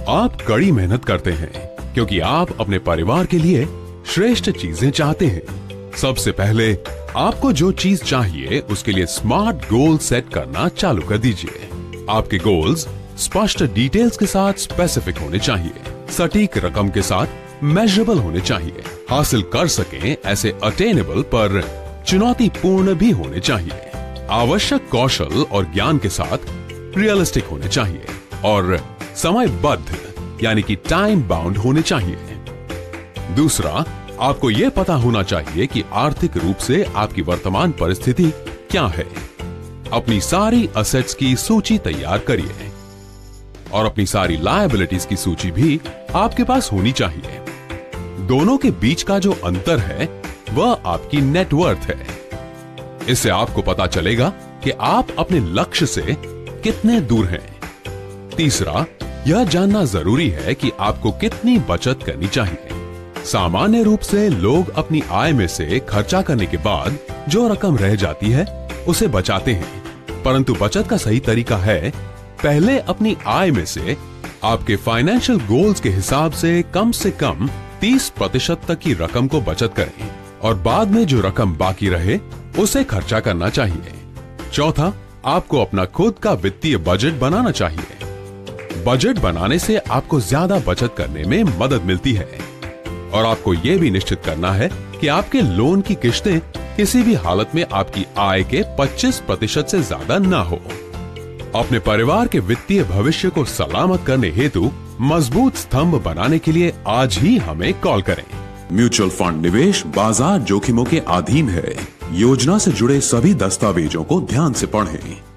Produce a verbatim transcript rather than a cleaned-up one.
आप कड़ी मेहनत करते हैं क्योंकि आप अपने परिवार के लिए श्रेष्ठ चीजें चाहते हैं। सबसे पहले आपको जो चीज चाहिए उसके लिए स्मार्ट गोल सेट करना चालू कर दीजिए। आपके गोल्स स्पष्ट डिटेल्स के साथ स्पेसिफिक होने चाहिए, सटीक रकम के साथ मेजरेबल होने चाहिए, हासिल कर सकें ऐसे अटेनेबल पर चुनौतीपूर्ण भी होने चाहिए, आवश्यक कौशल और ज्ञान के साथ रियलिस्टिक होने चाहिए और समयबद्ध यानी कि टाइम बाउंड होने चाहिए। दूसरा, आपको यह पता होना चाहिए कि आर्थिक रूप से आपकी वर्तमान परिस्थिति क्या है। अपनी सारी असेट्स की सूची तैयार करिए और अपनी सारी लायबिलिटीज की सूची भी आपके पास होनी चाहिए। दोनों के बीच का जो अंतर है वह आपकी नेटवर्थ है। इससे आपको पता चलेगा कि आप अपने लक्ष्य से कितने दूर हैं। तीसरा, यह जानना जरूरी है कि आपको कितनी बचत करनी चाहिए। सामान्य रूप से लोग अपनी आय में से खर्चा करने के बाद जो रकम रह जाती है उसे बचाते हैं, परंतु बचत का सही तरीका है पहले अपनी आय में से आपके फाइनेंशियल गोल्स के हिसाब से कम से कम तीस प्रतिशत तक की रकम को बचत करें और बाद में जो रकम बाकी रहे उसे खर्चा करना चाहिए। चौथा, आपको अपना खुद का वित्तीय बजट बनाना चाहिए। बजट बनाने से आपको ज्यादा बचत करने में मदद मिलती है और आपको यह भी निश्चित करना है कि आपके लोन की किश्तें किसी भी हालत में आपकी आय के पच्चीस प्रतिशत से ज्यादा ना हो। अपने परिवार के वित्तीय भविष्य को सलामत करने हेतु मजबूत स्तंभ बनाने के लिए आज ही हमें कॉल करें। म्यूचुअल फंड निवेश बाजार जोखिमों के अधीन है। योजना से जुड़े सभी दस्तावेजों को ध्यान से पढ़ें।